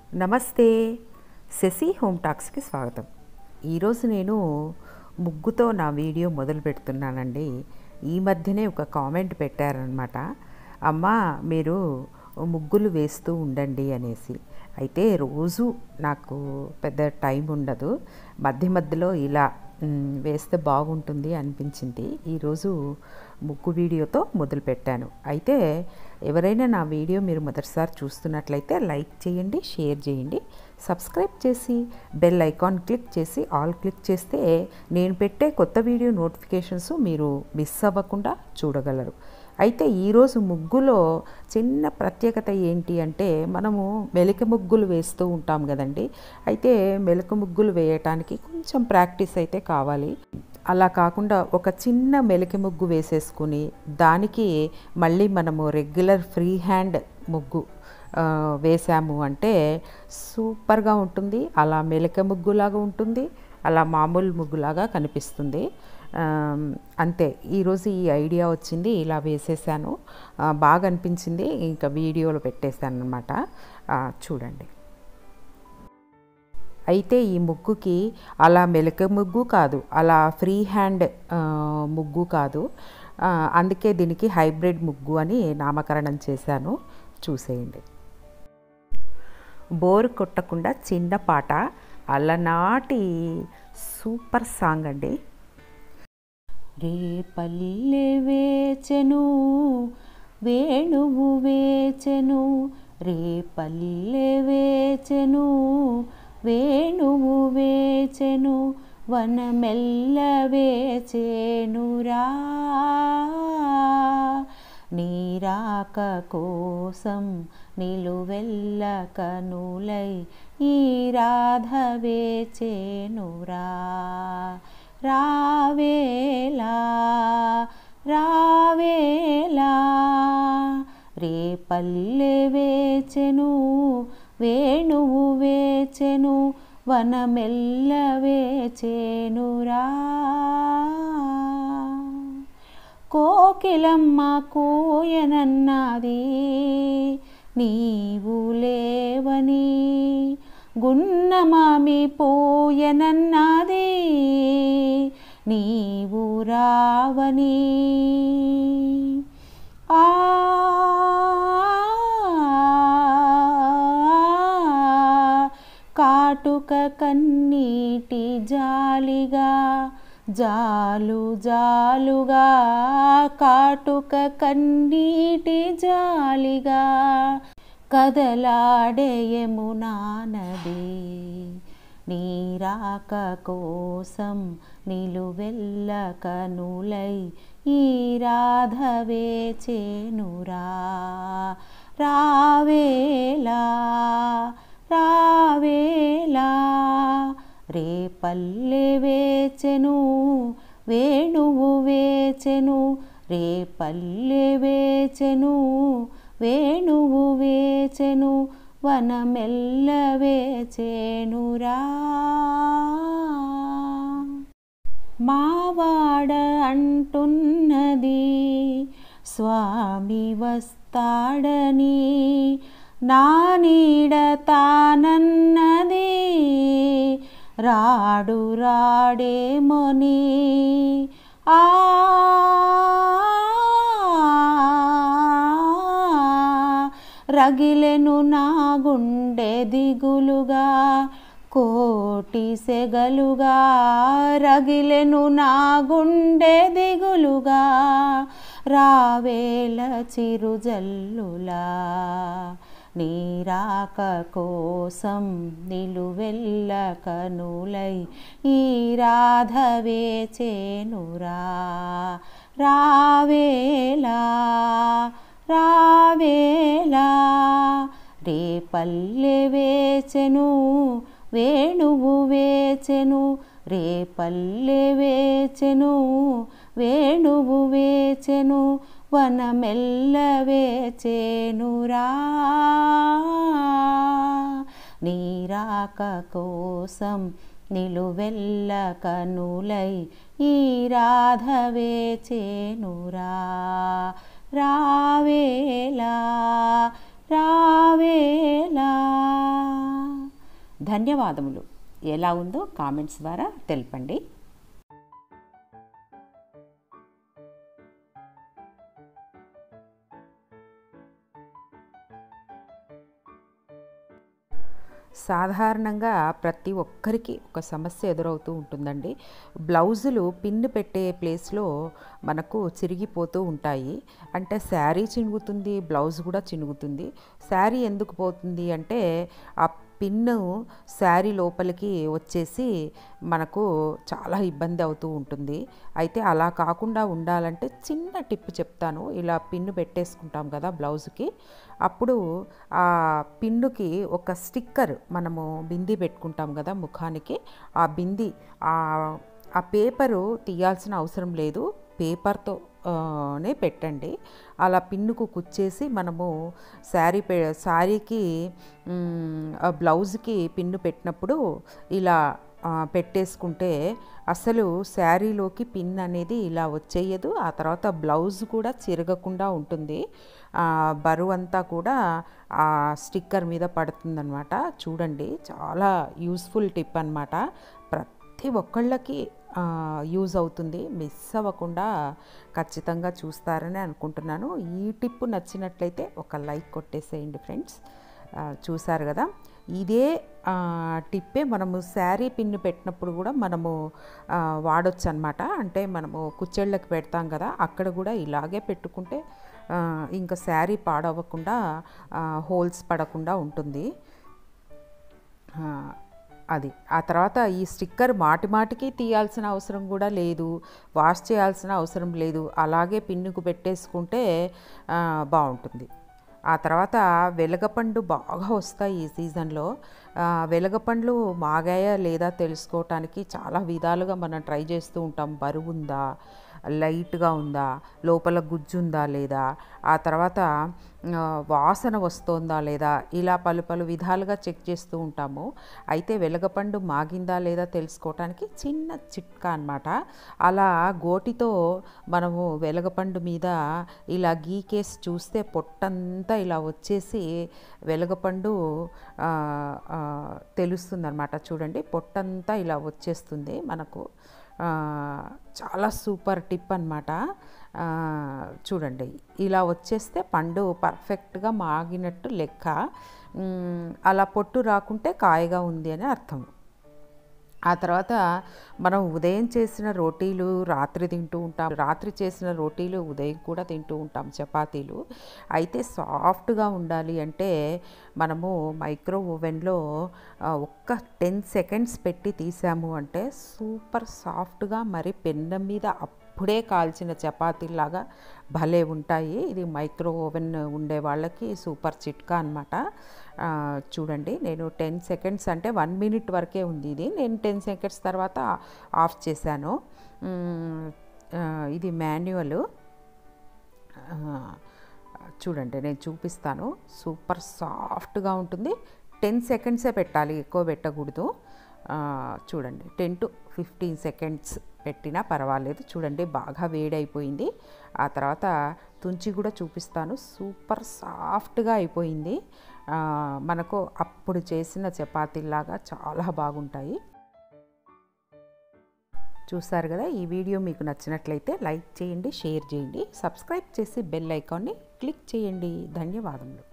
నమస్తే. శశి హోమ్ టాక్స్కి స్వాగతం. ఈరోజు నేను ముగ్గుతో నా వీడియో మొదలు పెడుతున్నానండి. ఈ మధ్యనే ఒక కామెంట్ పెట్టారనమాట, అమ్మ మీరు ముగ్గులు వేస్తూ ఉండండి అనేసి. అయితే రోజు నాకు పెద్ద టైం ఉండదు, మధ్య మధ్యలో ఇలా వేస్తే బాగుంటుంది అనిపించింది. ఈరోజు ముగ్గు వీడియోతో మొదలుపెట్టాను. అయితే ఎవరైనా నా వీడియో మీరు మొదటిసారి చూస్తున్నట్లయితే లైక్ చేయండి, షేర్ చేయండి, సబ్స్క్రైబ్ చేసి బెల్ ఐకాన్ క్లిక్ చేసి ఆల్ క్లిక్ చేస్తే నేను పెట్టే కొత్త వీడియో నోటిఫికేషన్స్ మీరు మిస్ అవ్వకుండా చూడగలరు. అయితే ఈరోజు ముగ్గులో చిన్న ప్రత్యేకత ఏంటి అంటే, మనము మెలిక ముగ్గులు వేస్తూ ఉంటాం కదండి. అయితే మెలిక ముగ్గులు వేయటానికి కొంచెం ప్రాక్టీస్ అయితే కావాలి. అలా కాకుండా ఒక చిన్న మెలిక ముగ్గు వేసేసుకుని దానికి మళ్ళీ మనము రెగ్యులర్ ఫ్రీ హ్యాండ్ ముగ్గు వేసాము అంటే సూపర్గా ఉంటుంది. అలా మెలిక ముగ్గులాగా ఉంటుంది, అలా మామూలు ముగ్గులాగా కనిపిస్తుంది. అంతే, ఈరోజు ఈ ఐడియా వచ్చింది, ఇలా వేసేసాను, బాగా అనిపించింది, ఇంకా వీడియోలో పెట్టేశాను అనమాట. చూడండి. అయితే ఈ ముగ్గుకి అలా మెలిక ముగ్గు కాదు, అలా ఫ్రీ హ్యాండ్ ముగ్గు కాదు, అందుకే దీనికి హైబ్రిడ్ ముగ్గు అని నామకరణం చేశాను. చూసేయండి. బోరు కొట్టకుండా చిన్న పాట, అలనాటి సూపర్ సాంగ్ అండి. రేపల్లె వేచెను వేణువు వేచెను, రేపల్లె వేచెను వేణువు వేచెను, వనమెల్ల వేచెనురా, నీరాక కోసం నిలువెల్ల కనులై ఈ రాధ వేచెనురా, రావేలా రావేలా, రేపల్లె వేచెను వేణువు వేచెను, వనమెల్ల వేచెనురా, కోకిలమ్మ కోయనన్నది నీవు లేవని, గున్నమామి పోయనన్నది నీవు రావని, కాటుక కన్నీటి జాలిగా జాలు జాలుగా, కాటుక కన్నీటి జాలిగా కదలాడే యమునా నది, నీరాక కోసం నిలువెల్ల కనులై ఈ రాధ వేచెనురా, రావేలా రావేలా, రేపల్లె వేచెను వేణువు వేచెను, రేపల్లె వేచెను వేణువు వేచెను, వనమెల్ల వేచెనురా, మావాడ అంటున్నది స్వామి వస్తాడని, నా నీడ తానన్నది రాడు రాడేమోని, రగిలెను నా గుండె దిగులుగా కోటి సెగలుగా, రగిలెను నా గుండె దిగులుగా, రావేల చిరుజల్లులా, నీరాక కోసం నిలువెల్ల కనులై ఈ రాధ వేచెనురా, రావేలా రావేలా, రేపల్లె వేచెను వేణువు వేచెను, రేపల్లె వేచెను వేణువు వేచెను, వనమెల్ల వేచెనురా, నీరాక కోసం నిలువెల్ల కనులై ఈ రాధ వేచెనురా, రావేలా రావేలా. ధన్యవాదములు. ఎలా ఉందో కామెంట్స్ ద్వారా తెలపండి. సాధారణంగా ప్రతి ఒక్కరికి ఒక సమస్య ఎదురవుతూ ఉంటుందండి. బ్లౌజులు పిన్ పెట్టే ప్లేస్లో మనకు చిరిగిపోతూ ఉంటాయి. అంటే శారీ చినుగుతుంది, బ్లౌజ్ కూడా చినుగుతుంది. శారీ ఎందుకు పోతుంది అంటే ఆ పిన్ను శారీ లోపలికి వచ్చేసి మనకు చాలా ఇబ్బంది అవుతూ ఉంటుంది. అయితే అలా కాకుండా ఉండాలంటే చిన్న టిప్ చెప్తాను. ఇలా పిన్ను పెట్టేసుకుంటాం కదా బ్లౌజ్కి, అప్పుడు ఆ పిన్నుకి ఒక స్టిక్కర్, మనము బిందీ పెట్టుకుంటాం కదా ముఖానికి, ఆ బిందీ ఆ పేపరు తీయాల్సిన అవసరం లేదు. పేపర్తో నే పెట్టండి. అలా పిన్నుకు కుచ్చేసి మనము శారీకి బ్లౌజ్కి పిన్ను పెట్టినప్పుడు ఇలా పెట్టేసుకుంటే అసలు శారీలోకి పిన్ అనేది ఇలా వచ్చేయదు. ఆ తర్వాత బ్లౌజ్ కూడా చిరగకుండా ఉంటుంది. బరువంతా కూడా ఆ స్టిక్కర్ మీద పడుతుందన్నమాట. చూడండి, చాలా యూస్ఫుల్ టిప్ అన్నమాట. ప్రతి ఒక్కళ్ళకి యూజ్ అవుతుంది. మిస్ అవ్వకుండా ఖచ్చితంగా చూస్తారని అనుకుంటున్నాను. ఈ టిప్ నచ్చినట్లయితే ఒక లైక్ కొట్టేసేయండి ఫ్రెండ్స్. చూసారు కదా, ఇదే టిప్పే మనము శారీ పిన్ను పెట్టినప్పుడు కూడా మనము వాడొచ్చు అన్నమాట. అంటే మనము కుచ్చెళ్ళకి పెడతాం కదా, అక్కడ కూడా ఇలాగే పెట్టుకుంటే ఇంకా శారీ పాడవకుండా, హోల్స్ పడకుండా ఉంటుంది. అది ఆ తర్వాత ఈ స్టిక్కర్ మాటికి తీయాల్సిన అవసరం కూడా లేదు, వాష్ చేయాల్సిన అవసరం లేదు. అలాగే పిన్నుకు పెట్టేసుకుంటే బాగుంటుంది. ఆ తర్వాత వెలగపండు బాగా వస్తాయి ఈ సీజన్లో. వెలగపండ్లు మాగాయా లేదా తెలుసుకోవటానికి చాలా విధాలుగా మనం ట్రై చేస్తూ ఉంటాం. బరువు ఉందా, లైట్గా ఉందా, లోపల గుజ్జుందా లేదా, ఆ తర్వాత వాసన వస్తుందా లేదా, ఇలా పలు విధాలుగా చెక్ చేస్తూ ఉంటాము. అయితే వెలగపండు మాగిందా లేదా తెలుసుకోవటానికి చిన్న చిట్కా అన్నమాట. అలా గోటితో మనము వెలగపండు మీద ఇలా గీకేసి చూస్తే పొట్టంతా ఇలా వచ్చేసి వెలగపండు తెలుస్తుందన్నమాట. చూడండి, పొట్టంతా ఇలా వచ్చేస్తుంది మనకు. చాలా సూపర్ టిప్ అన్నమాట. చూడండి, ఇలా వచ్చేస్తే పండు పర్ఫెక్ట్గా మాగినట్టు లెక్క. అలా పొట్టు రాకుంటే కాయగా ఉంది అని అర్థం. ఆ తర్వాత మనం ఉదయం చేసిన రోటీలు రాత్రి తింటూ ఉంటాం, రాత్రి చేసిన రోటీలు ఉదయం కూడా తింటూ ఉంటాం, చపాతీలు. అయితే సాఫ్ట్గా ఉండాలి అంటే మనము మైక్రో ఓవెన్లో ఒక్క 10 సెకండ్స్ పెట్టి తీసాము అంటే సూపర్ సాఫ్ట్గా, మరి పెన్నం మీద అప్పుడే కాల్చిన చపాతీలాగా భలే ఉంటాయి. ఇది మైక్రో ఓవెన్ ఉండే వాళ్ళకి సూపర్ చిట్కా అన్నమాట. చూడండి, నేను 10 సెకండ్స్ అంటే 1 మినిట్ వరకే ఉంది ఇది. నేను 10 సెకండ్స్ తర్వాత ఆఫ్ చేశాను. ఇది మాన్యువల్. చూడండి, నేను చూపిస్తాను. సూపర్ సాఫ్ట్గా ఉంటుంది. 10 సెకండ్సే పెట్టాలి, ఎక్కువ పెట్టకూడదు. చూడండి, 10 to 15 సెకండ్స్ పెట్టినా పర్వాలేదు. చూడండి, బాగా వేడైపోయింది. ఆ తర్వాత తుంచి కూడా చూపిస్తాను. సూపర్ సాఫ్ట్గా అయిపోయింది. మనకు అప్పుడు చేసిన చపాతీలాగా చాలా బాగుంటాయి. చూసారు కదా, ఈ వీడియో మీకు నచ్చినట్లయితే లైక్ చేయండి, షేర్ చేయండి, సబ్స్క్రైబ్ చేసి బెల్ ఐకాన్ని క్లిక్ చేయండి. ధన్యవాదములు.